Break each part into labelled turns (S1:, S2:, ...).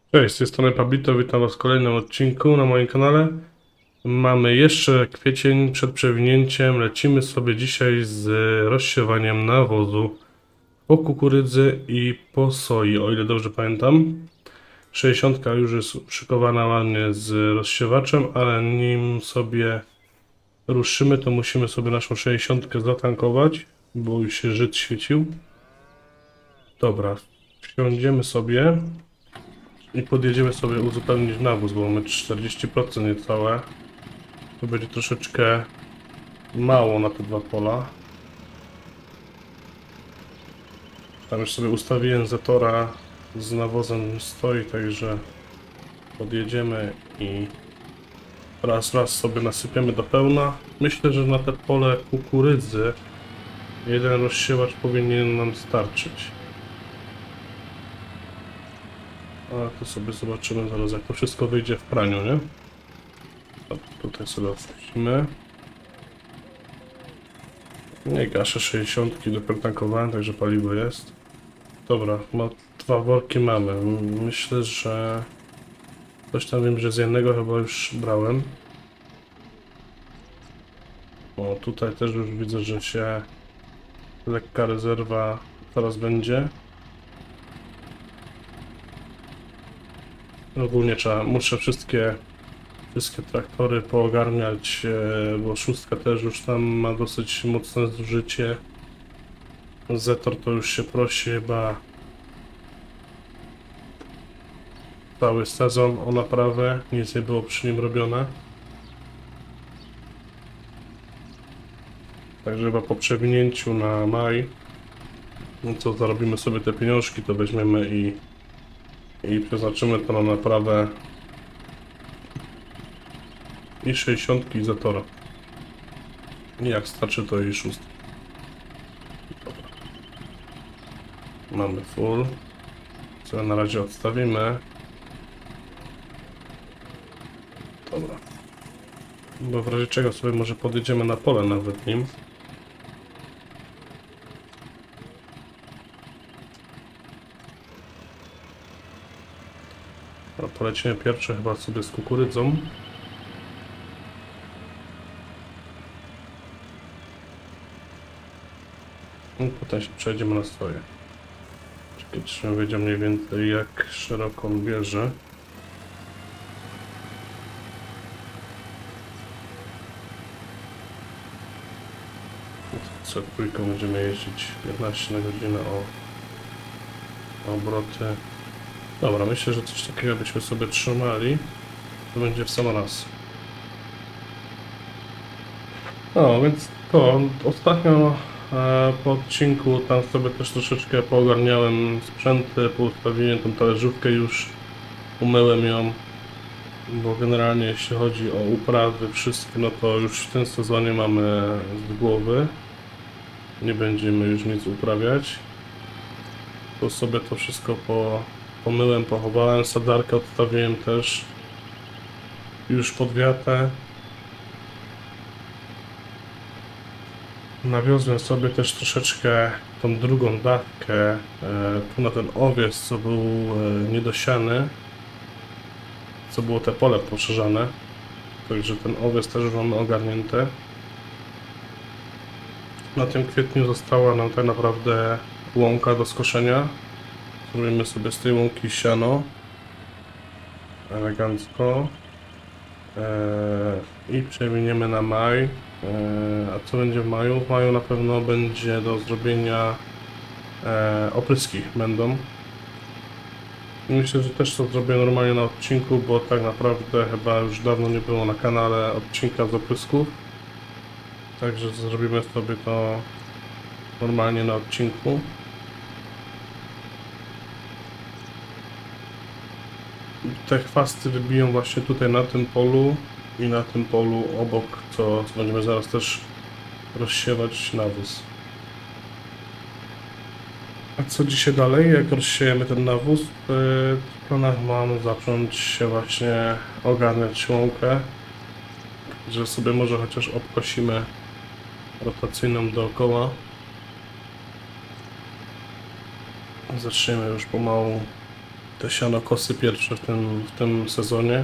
S1: Cześć, z tej strony Pablito, witam Was w kolejnym odcinku na moim kanale. Mamy jeszcze kwiecień przed przewinięciem, lecimy sobie dzisiaj z rozsiewaniem nawozu po kukurydzy i po soi, o ile dobrze pamiętam. 60 już jest szykowana ładnie z rozsiewaczem, ale nim sobie ruszymy, to musimy sobie naszą 60 zatankować, bo już się Żyd świecił. Dobra, wsiądziemy sobie. I podjedziemy sobie uzupełnić nawóz, bo mamy 40% niecałe. To będzie troszeczkę mało na te dwa pola. Tam już sobie ustawiłem zatora z nawozem stoi, także podjedziemy i raz sobie nasypiemy do pełna. Myślę, że na te pole kukurydzy jeden rozsiewacz powinien nam starczyć. Ale to sobie zobaczymy zaraz, jak to wszystko wyjdzie w praniu, nie? Dobra, tutaj sobie odpuścimy. Nie gaszę 60, dopiero tankowałem, także paliwo jest. Dobra, dwa worki mamy. Myślę, że coś tam wiem, że z jednego chyba już brałem. O, tutaj też już widzę, że się lekka rezerwa teraz będzie. Ogólnie muszę wszystkie traktory poogarniać, bo szóstka też już tam ma dosyć mocne zużycie. Zetor to już się prosi chyba cały sezon o naprawę, nic nie było przy nim robione. Także chyba po przewinięciu na maj, no co zarobimy sobie te pieniążki, to weźmiemy i przeznaczymy to na naprawę i 60 i Zetora. I jak starczy, to i 6. Mamy full. Co na razie odstawimy. Dobra. Bo w razie czego sobie może podjedziemy na pole nawet nim. Dobra, polecimy pierwsze chyba sobie z kukurydzą. I potem się przejdziemy na swoje. Czekaj, czy wiedział mniej więcej jak szeroko on bierze. Co trójką będziemy jeździć 15 na godzinę o obroty. Dobra, myślę, że coś takiego byśmy sobie trzymali. To będzie w sam raz. No, więc to ostatnio po odcinku tam sobie też troszeczkę poogarniałem sprzęty, poustawiłem tą talerzówkę już, umyłem ją, bo generalnie jeśli chodzi o uprawy wszystkie, no to już w tym sezonie mamy z głowy. Nie będziemy już nic uprawiać. To sobie to wszystko pomyłem, pochowałem, sadarkę odstawiłem też już pod wiatę. Nawiozłem sobie też troszeczkę tą drugą dawkę tu na ten owiec, co był niedosiany, co było te pole poszerzane. Także ten owiec też już mamy ogarnięte. Na tym kwietniu została nam tak naprawdę łąka do skoszenia. Zrobimy sobie z tej łąki siano. Elegancko. I przewiniemy na maj. A co będzie w maju? W maju na pewno będzie do zrobienia opryski będą. Myślę, że też to zrobię normalnie na odcinku, bo tak naprawdę chyba już dawno nie było na kanale odcinka z oprysków. Także zrobimy sobie to normalnie na odcinku. Te chwasty wybiją właśnie tutaj na tym polu i na tym polu obok, co będziemy zaraz też rozsiewać nawóz. A co dzisiaj dalej? Jak rozsiejemy ten nawóz? W planach mam zacząć się właśnie ogarniać łąkę, że sobie może chociaż obkosimy rotacyjną dookoła. Zaczniemy już pomału te sianokosy pierwsze w tym sezonie.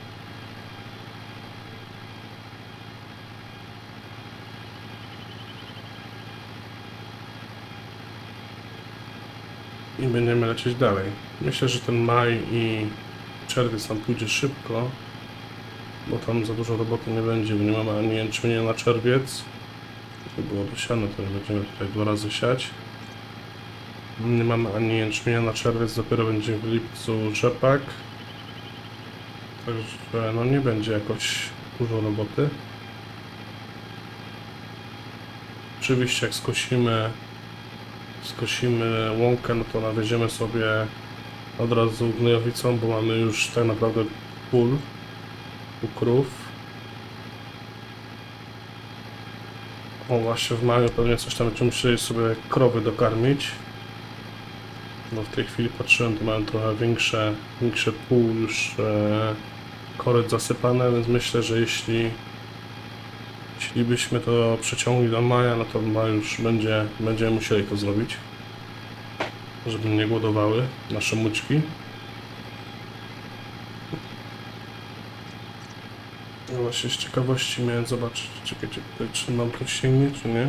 S1: I będziemy lecieć dalej. Myślę, że ten maj i czerwiec nam pójdzie szybko, bo tam za dużo roboty nie będzie, bo nie mamy ani jęczmienia na czerwiec. Gdyby było dosiane, to będziemy tutaj 2 razy siać. Nie mamy ani jęczmienia na czerwiec, dopiero będzie w lipcu rzepak. Także no nie będzie jakoś dużo roboty. Oczywiście jak skosimy łąkę, no to nawieziemy sobie od razu gnojowicą, bo mamy już tak naprawdę pól u krów. O, właśnie w maju pewnie coś tam będziemy musieli sobie krowy dokarmić. No w tej chwili patrzyłem, to mają trochę większe pół już koryt zasypane, więc myślę, że jeśli byśmy to przeciągli do maja, no to w maju już będziemy musieli to zrobić, żeby nie głodowały nasze mućki. No właśnie z ciekawości miałem zobaczyć, czekajcie, czy nam to sięgnie, czy nie?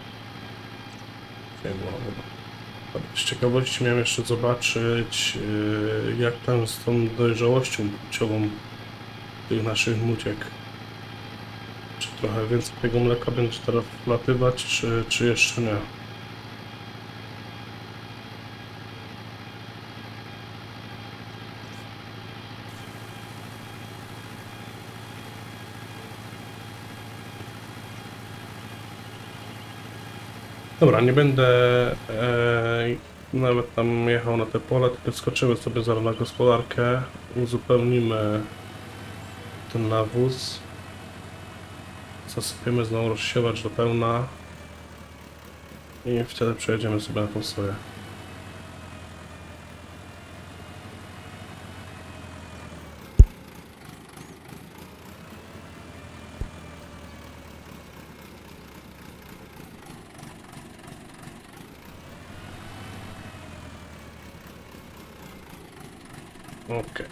S1: Sięgło chyba. Z ciekawości miałem jeszcze zobaczyć, jak tam z tą dojrzałością płciową tych naszych muciek. Czy trochę więcej tego mleka będzie teraz wlatywać, czy jeszcze nie? Dobra, nie będę nawet tam jechał na te pole, tylko skoczymy sobie zaraz na gospodarkę, uzupełnimy ten nawóz, zasypiemy znowu rozsiewacz do pełna i wtedy przejedziemy sobie na tą soję. Okej.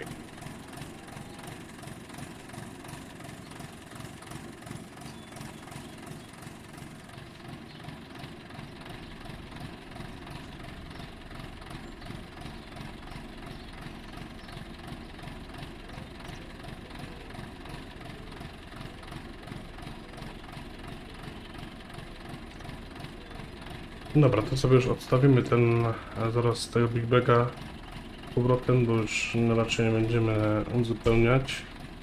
S1: Dobra, to sobie już odstawimy zaraz tego Big Baga powrotem, bo już raczej nie będziemy uzupełniać.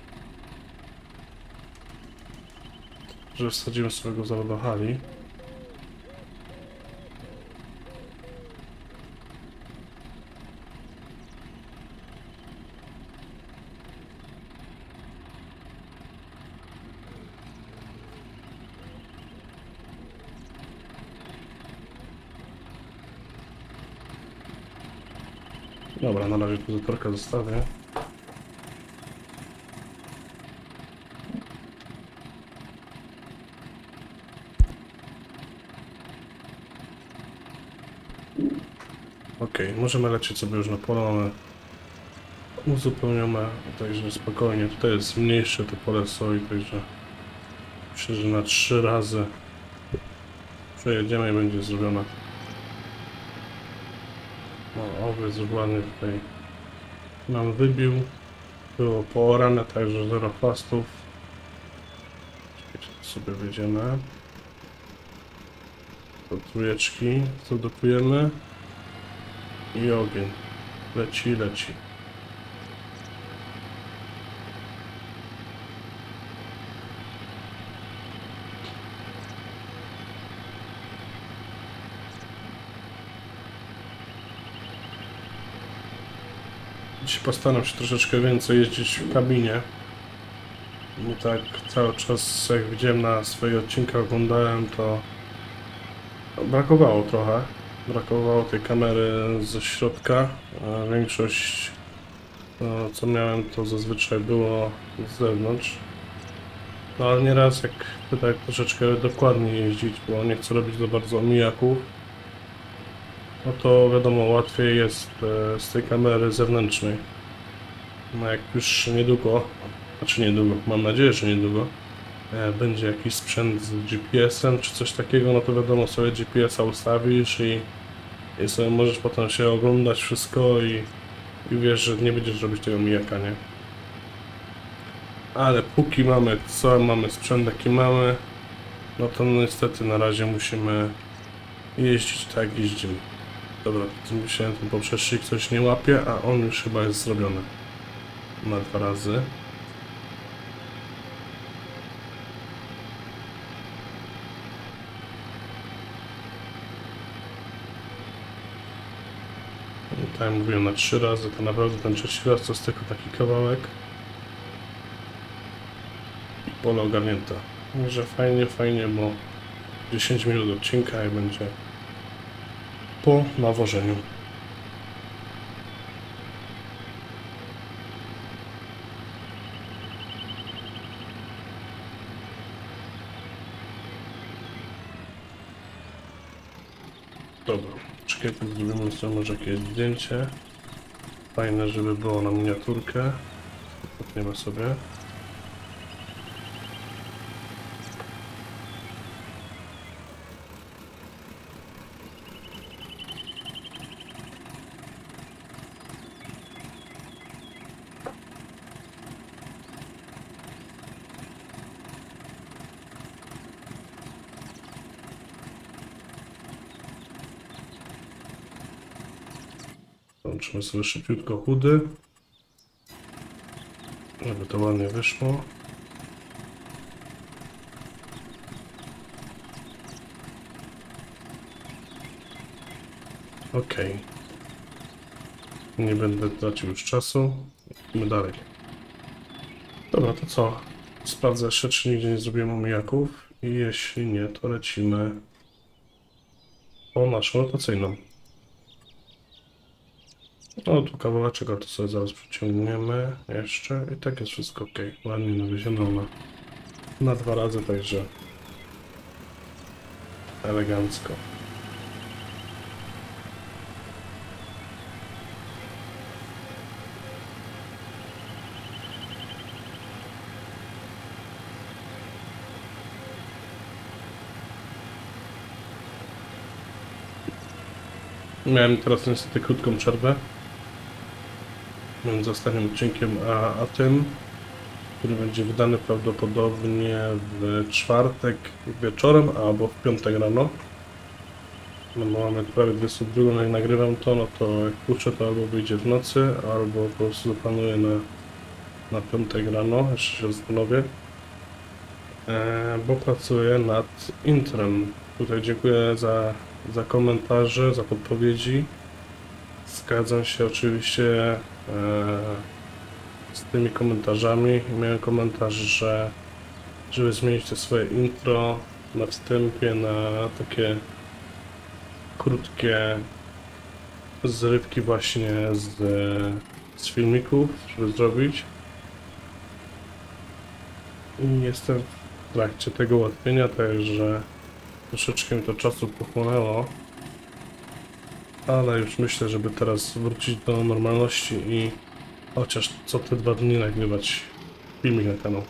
S1: Że wsadzimy sobie go zaraz do hali. Dobra, na razie tu zatorkę zostawię. Ok, możemy lecieć sobie już na pole, mamy uzupełnione, także spokojnie. Tutaj jest mniejsze to pole soi, także myślę, że na 3 razy przejedziemy i będzie zrobione. No, owiec ładnie tutaj nam wybił. Było poorane, także 0 chwastów. Czekajcie, tu sobie wyjdziemy. Do trójeczki, co dopujemy. I ogień. Leci, leci. Dzisiaj postaram się troszeczkę więcej jeździć w kabinie. Nie tak cały czas, jak widziałem na swoich odcinkach, oglądałem, to brakowało trochę. Brakowało tej kamery ze środka. A większość, co miałem, to zazwyczaj było z zewnątrz. No ale nieraz jak tutaj troszeczkę dokładniej jeździć, bo nie chcę robić za bardzo omijaków. no to wiadomo, łatwiej jest z tej kamery zewnętrznej. No jak już niedługo, znaczy niedługo, mam nadzieję, że niedługo, będzie jakiś sprzęt z GPS-em czy coś takiego, no to wiadomo, sobie GPS-a ustawisz i sobie możesz potem się oglądać wszystko i wiesz, że nie będziesz robić tego mijaka, nie? Ale póki mamy co, mamy sprzęt jaki mamy, no to niestety na razie musimy jeździć tak jak jeździmy. Dobra, myślałem, ten poprzecznik coś nie łapie, a on już chyba jest zrobiony na 2 razy. Tutaj mówiłem na 3 razy, to naprawdę ten trzeci raz to jest tylko taki kawałek. I pole ogarnięte. Także fajnie, fajnie, bo 10 minut odcinka i będzie po nawożeniu. Dobra, czekaj, tu zrobimy sobie może jakieś zdjęcie. Fajne, żeby było na miniaturkę. Potniemy sobie. Włączymy sobie szybciutko chudy, żeby to ładnie wyszło. Ok. Nie będę tracił już czasu. Idźmy dalej. Dobra, to co? Sprawdzę jeszcze, czy nigdzie nie zrobiłem omijaków. I jeśli nie, to lecimy po naszą rotacyjną. No tu kawałeczek, a to sobie zaraz przeciągniemy jeszcze i tak jest wszystko ok. Ładnie nawieziono na 2 razy, także elegancko. Miałem teraz niestety krótką przerwę między ostatnim odcinkiem a tym, który będzie wydany prawdopodobnie w czwartek wieczorem albo w piątek rano. No bo mamy prawie 22, jak nagrywam to, no to jak puszczę, to albo wyjdzie w nocy, albo po prostu zaplanuję na piątek rano, jeszcze się zastanowię, bo pracuję nad intrem. Tutaj dziękuję za komentarze, za podpowiedzi. Zgadzam się oczywiście z tymi komentarzami. Miałem komentarz, żeby zmienić te swoje intro na wstępie na takie krótkie zrywki właśnie z filmików, żeby zrobić. I jestem w trakcie tego ułatwienia, także troszeczkę mi to czasu pochłonęło. Ale już myślę, żeby teraz wrócić do normalności i chociaż co te 2 dni nagrywać filmik na kanał.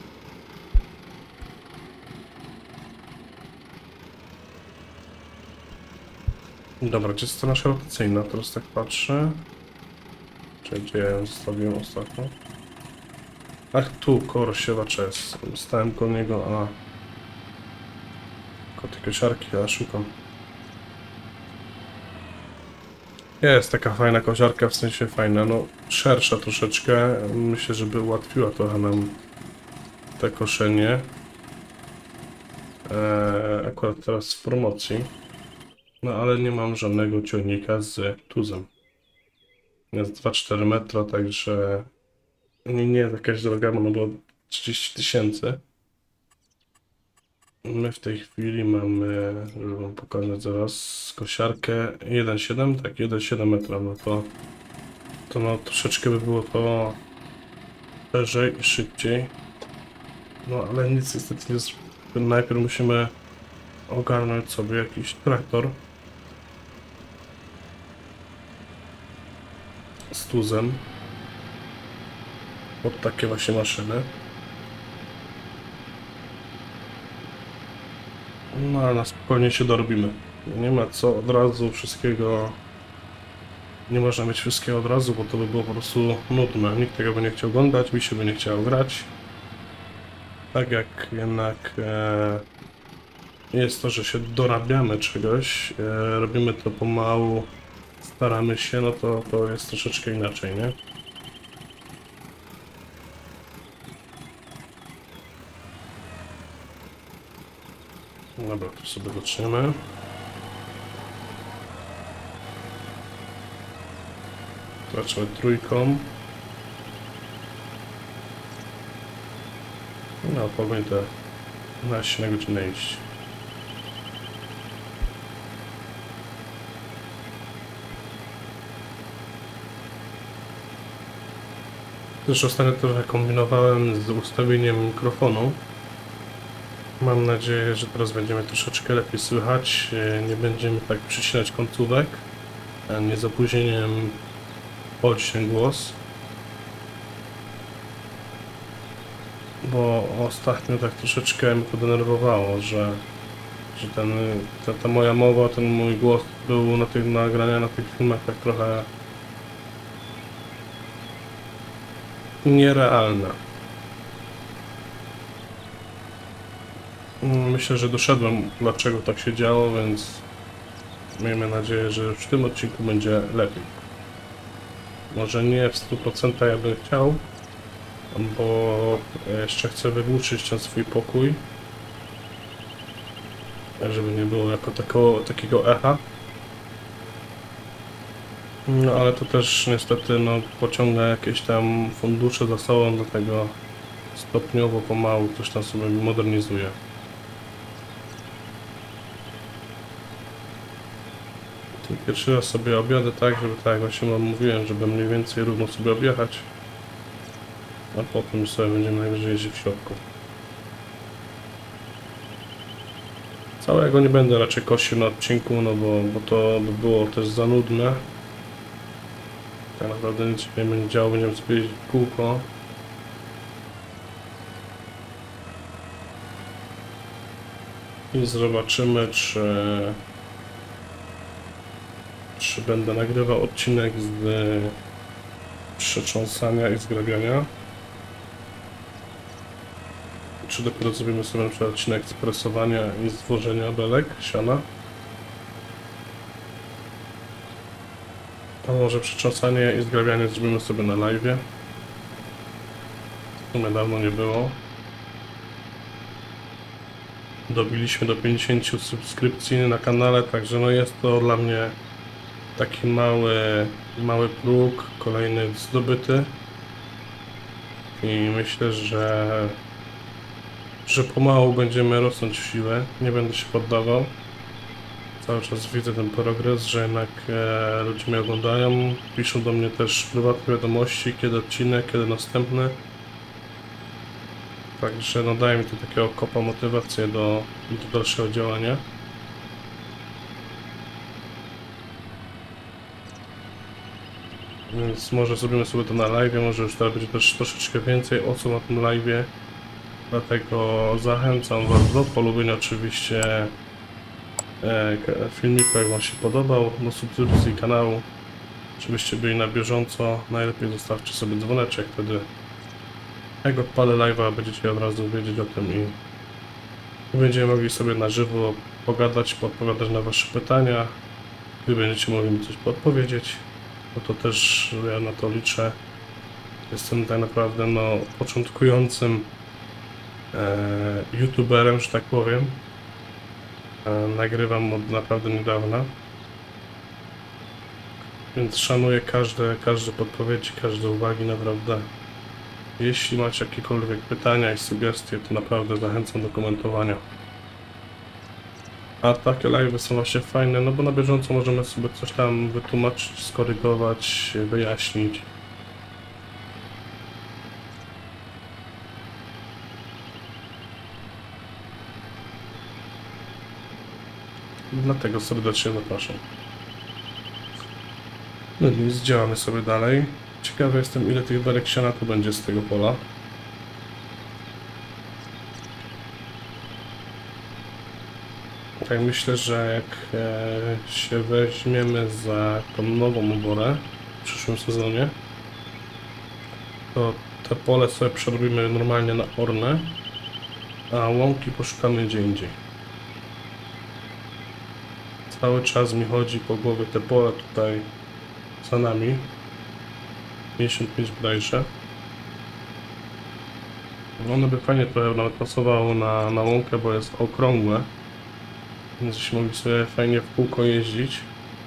S1: Dobra, gdzie jest ta nasza rotacyjna? Teraz tak patrzę. Czy gdzie ja ją zostawiłem ostatnio? Ach, tu koło siewacza jest. Stałem koło niego, a koło tej kosiarki, a szukam. Jest taka fajna kosiarka, w sensie fajna, no szersza troszeczkę. Myślę, żeby ułatwiła trochę nam te koszenie. Akurat teraz w promocji. No ale nie mam żadnego ciągnika z tuzem. Jest 2,4 metra, także nie jest jakaś droga, no bo 30 000. My w tej chwili mamy, żeby wam pokazać zaraz, kosiarkę 1,7, tak 1,7 metra, no to no troszeczkę by było to szerzej i szybciej. No ale nic niestety nie jest. Najpierw musimy ogarnąć sobie jakiś traktor. tuzem pod takie właśnie maszyny. No ale na spokojnie się dorobimy. Nie ma co od razu wszystkiego. Nie można mieć wszystkiego od razu, bo to by było po prostu nudne. Nikt tego by nie chciał oglądać, mi się by nie chciał grać. Tak jak jednak jest to, że się dorabiamy czegoś, robimy to pomału, staramy się, no to jest troszeczkę inaczej, nie? Dobra, to sobie zaczniemy. Zobaczmy trójką. No, powinien te 12 na godzinę iść. Też ostatnio trochę kombinowałem z ustawieniem mikrofonu. Mam nadzieję, że teraz będziemy troszeczkę lepiej słychać. Nie będziemy tak przycinać końcówek. Nie z opóźnieniem podźwięk głos. Bo ostatnio tak troszeczkę mnie to denerwowało, że ta moja mowa, ten mój głos był na tych nagraniach, na tych filmach tak trochę nierealna. Myślę, że doszedłem, dlaczego tak się działo, więc miejmy nadzieję, że już w tym odcinku będzie lepiej. Może nie w 100% ja bym chciał, bo jeszcze chcę wygłuczyć ten swój pokój, żeby nie było jako takiego echa. No ale to też niestety no, pociąga jakieś tam fundusze za sobą, dlatego stopniowo, pomału coś tam sobie modernizuje. Pierwszy raz sobie objadę tak, żeby tak jak właśnie wam mówiłem, żeby mniej więcej równo sobie objechać, a potem sobie będziemy najwyżej jeździć w środku. Całego nie będę raczej kosił na odcinku, no bo to by było też za nudne. Tak naprawdę nic się nie będzie działo, będziemy sobie jeździć w kółko. I zobaczymy, czy będę nagrywał odcinek z przetrząsania i zgrabiania. Czy dopiero zrobimy sobie na przykład odcinek z presowania i zwożenia belek, siana. A może przetrząsanie i zgrabianie zrobimy sobie na live'ie. To dawno nie było. Dobiliśmy do 50 subskrypcji na kanale, także no jest to dla mnie taki mały próg, kolejny zdobyty. I myślę, że pomału będziemy rosnąć w siłę, nie będę się poddawał. Cały czas widzę ten progres, że jednak ludzie mnie oglądają, piszą do mnie też prywatne wiadomości, kiedy odcinek, kiedy następny. Także no daje mi to takiego kopa motywację do dalszego działania. Więc może zrobimy sobie to na live, może już teraz będzie też troszeczkę więcej osób na tym live. Dlatego zachęcam was do polubienia oczywiście filmiku, jak wam się podobał, do subskrypcji kanału, żebyście byli na bieżąco. Najlepiej zostawcie sobie dzwoneczek, wtedy jak odpalę live'a, będziecie od razu wiedzieć o tym i będziemy mogli sobie na żywo pogadać, podpowiadać na wasze pytania. Wy będziecie mogli mi coś podpowiedzieć, bo to też ja na to liczę. Jestem tak naprawdę no, początkującym youtuberem, że tak powiem. Nagrywam od naprawdę niedawna. Więc szanuję każde podpowiedzi, każde uwagi, naprawdę. Jeśli macie jakiekolwiek pytania i sugestie, to naprawdę zachęcam do komentowania. A takie live'y są właśnie fajne, no bo na bieżąco możemy sobie coś tam wytłumaczyć, skorygować, wyjaśnić. Dlatego serdecznie zapraszam. No nic, działamy sobie dalej. Ciekawy jestem, ile tych belek siana tu będzie z tego pola. Tak, myślę, że jak się weźmiemy za tą nową oborę w przyszłym sezonie, to te pole sobie przerobimy normalnie na orne, a łąki poszukamy gdzie indziej. Cały czas mi chodzi po głowie te pole tutaj za nami. 55 bodajże. Ono by fajnie trochę nawet pasowało na łąkę, bo jest okrągłe. Więc byśmy mogli sobie fajnie w kółko jeździć.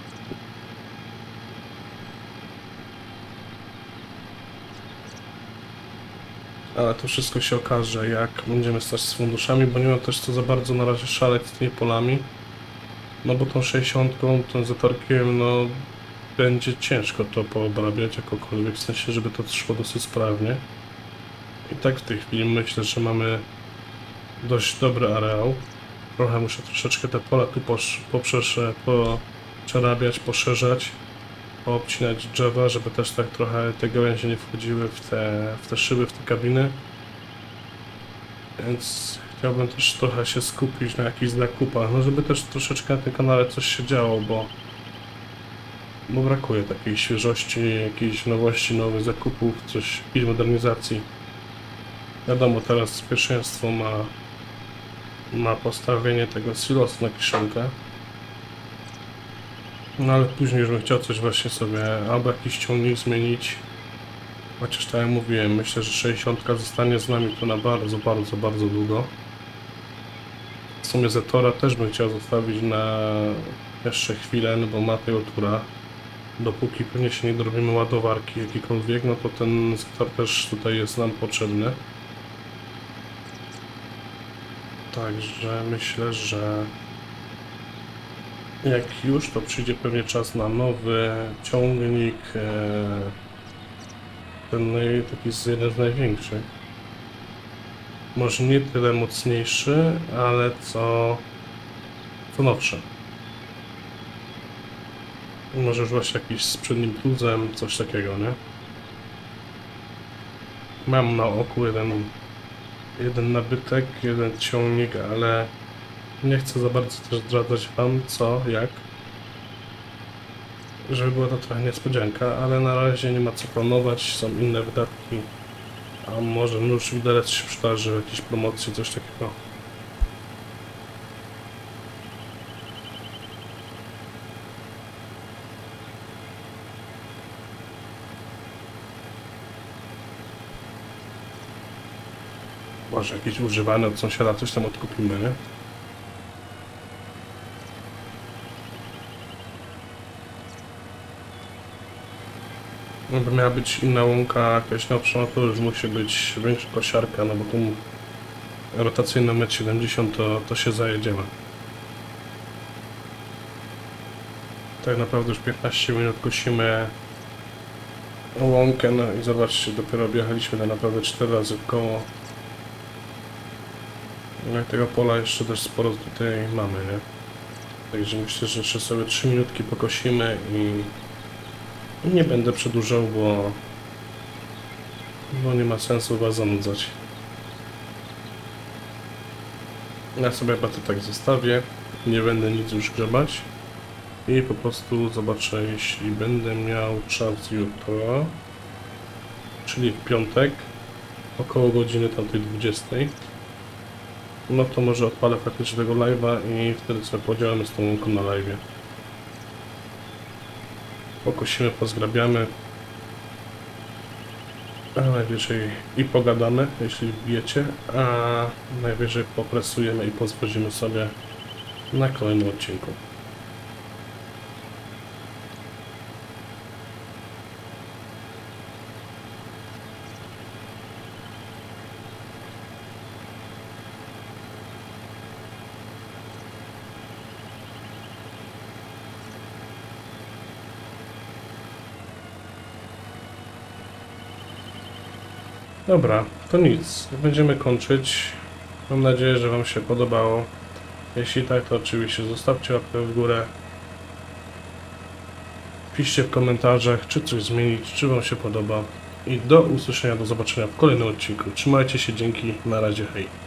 S1: Ale to wszystko się okaże, jak będziemy stać z funduszami, bo nie mam też co za bardzo na razie szaleć z tymi polami. No bo tą 60, tym zatorkiem, no będzie ciężko to poobrabiać jakokolwiek, w sensie, żeby to szło dosyć sprawnie. I tak w tej chwili myślę, że mamy dość dobry areał. Trochę muszę troszeczkę te pola tu poczerabiać, poszerzać, poobcinać drzewa, żeby też tak trochę te gałęzie nie wchodziły w te szyby, w te kabiny. Więc chciałbym też trochę się skupić na jakichś zakupach, no żeby też troszeczkę na tym kanale coś się działo, bo brakuje takiej świeżości, jakiejś nowości, nowych zakupów, coś, jakiejś modernizacji. Wiadomo, teraz pierwszeństwo ma postawienie tego silosu na kiszonkę. No ale później już bym chciał coś właśnie sobie, albo jakiś ciągnik zmienić. Chociaż tak jak mówiłem, myślę, że 60 zostanie z nami to na bardzo, bardzo, bardzo długo. W sumie Zetora też bym chciał zostawić na jeszcze chwilę, no bo ma tego tura. Dopóki pewnie się nie dorobimy ładowarki jakiejkolwiek, no to ten Zetor też tutaj jest nam potrzebny. Także myślę, że jak już, to przyjdzie pewnie czas na nowy ciągnik. Ten taki jeden z największych. Może nie tyle mocniejszy, ale co nowszy. Może już właśnie jakiś z przednim tuzem, coś takiego, nie? Mam na oku jeden nabytek, jeden ciągnik, ale nie chcę za bardzo też zdradzać wam co, jak. Żeby była to trochę niespodzianka, ale na razie nie ma co planować, są inne wydatki. A może nóż widelec się przydarzy, jakieś promocje, coś takiego. Może jakieś używane od sąsiada, coś tam odkupimy, nie? Jakby miała być inna łąka, jakaś nowsza, no to już musi być większa kosiarka, no bo tu rotacyjny 1,70 m to się zajedziemy. Tak naprawdę już 15 minut kosimy łąkę, no i zobaczcie, dopiero objechaliśmy tak naprawdę 4 razy w koło. No i tego pola jeszcze dość sporo tutaj mamy, nie? Także myślę, że jeszcze sobie 3 minutki pokosimy i nie będę przedłużał, bo nie ma sensu was zanudzać. Ja sobie chyba to tak zostawię, nie będę nic już grzebać i po prostu zobaczę, jeśli będę miał czas jutro, czyli w piątek, około godziny tamtej 20, no to może odpalę faktycznie tego live'a i wtedy sobie podziałamy z tą łąką na live'ie. Pokosimy, pozgrabiamy, a najwyżej i pogadamy, jeśli wbijecie, a najwyżej popresujemy i pozwolimy sobie na kolejnym odcinku. Dobra, to nic. Będziemy kończyć. Mam nadzieję, że wam się podobało. Jeśli tak, to oczywiście zostawcie łapkę w górę. Piszcie w komentarzach, czy coś zmienić, czy Wam się podoba. I do usłyszenia, do zobaczenia w kolejnym odcinku. Trzymajcie się, dzięki, na razie, hej.